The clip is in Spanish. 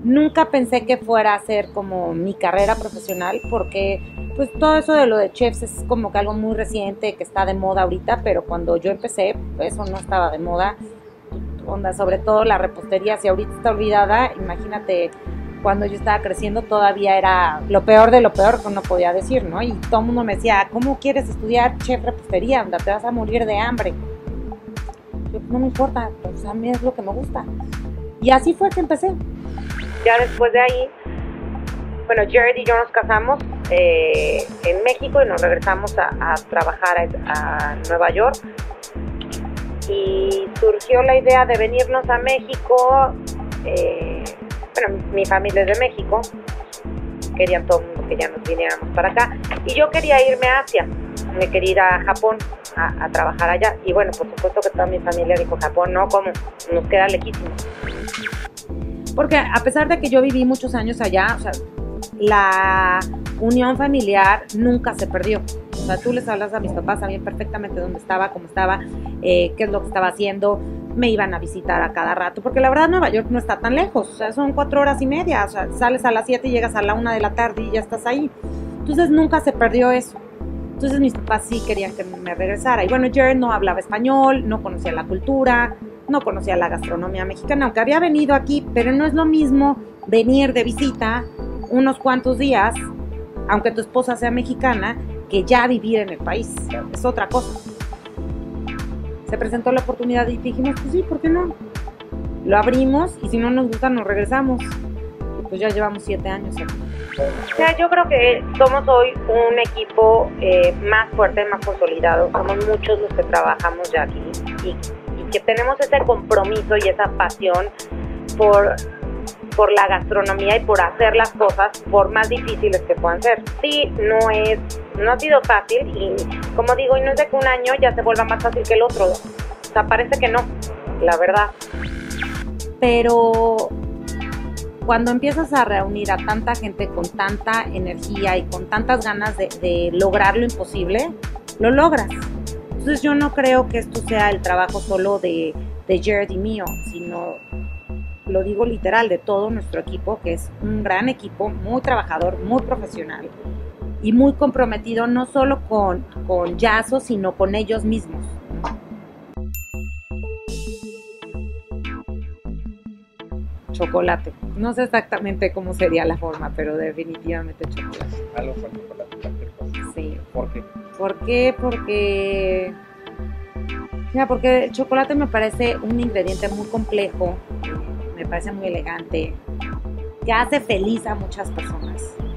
Nunca pensé que fuera a ser como mi carrera profesional porque pues todo eso de lo de chefs es como que algo muy reciente que está de moda ahorita, pero cuando yo empecé pues, eso no estaba de moda, onda, sobre todo la repostería, si ahorita está olvidada, imagínate cuando yo estaba creciendo todavía era lo peor de lo peor que uno podía decir, ¿no? Y todo el mundo me decía, ¿cómo quieres estudiar chef repostería? Onda, te vas a morir de hambre. Yo, no me importa, pues a mí es lo que me gusta. Y así fue que empecé. Ya después de ahí, bueno, Jared y yo nos casamos en México y nos regresamos a trabajar a Nueva York. Y surgió la idea de venirnos a México. Bueno, mi familia es de México, querían todo el mundo que ya nos viniéramos para acá. Y yo quería irme a Asia, me quería ir a Japón a trabajar allá. Y bueno, por supuesto que toda mi familia dijo, Japón no, ¿cómo? Nos queda lejísimo. Porque a pesar de que yo viví muchos años allá, o sea, la unión familiar nunca se perdió. O sea, tú les hablas a mis papás, sabían perfectamente dónde estaba, cómo estaba, qué es lo que estaba haciendo. Me iban a visitar a cada rato, porque la verdad Nueva York no está tan lejos, o sea, son 4 horas y media, o sea, sales a las 7 y llegas a la 1 de la tarde y ya estás ahí. Entonces nunca se perdió eso. Entonces mis papás sí querían que me regresara. Y bueno, Jared no hablaba español, no conocía la cultura, no conocía la gastronomía mexicana, aunque había venido aquí, pero no es lo mismo venir de visita unos cuantos días, aunque tu esposa sea mexicana, que ya vivir en el país. Es otra cosa. Se presentó la oportunidad y dijimos, pues sí, ¿por qué no? Lo abrimos y si no nos gusta nos regresamos. Y pues ya llevamos 7 años aquí. O sea, yo creo que somos hoy un equipo más fuerte, más consolidado. Somos muchos los que trabajamos ya aquí y que tenemos ese compromiso y esa pasión por la gastronomía y por hacer las cosas por más difíciles que puedan ser. Sí, no ha sido fácil y como digo, y no es de que un año ya se vuelva más fácil que el otro. O sea, parece que no, la verdad. Pero cuando empiezas a reunir a tanta gente con tanta energía y con tantas ganas de lograr lo imposible, lo logras. Entonces yo no creo que esto sea el trabajo solo de Jared y mío, sino, lo digo literal, de todo nuestro equipo, que es un gran equipo, muy trabajador, muy profesional y muy comprometido no solo con Yasso, sino con ellos mismos. Chocolate. No sé exactamente cómo sería la forma, pero definitivamente chocolate. Algo con chocolate, cualquier cosa. Sí. ¿Por qué? ¿Por qué? Porque el chocolate me parece un ingrediente muy complejo, me parece muy elegante, que hace feliz a muchas personas.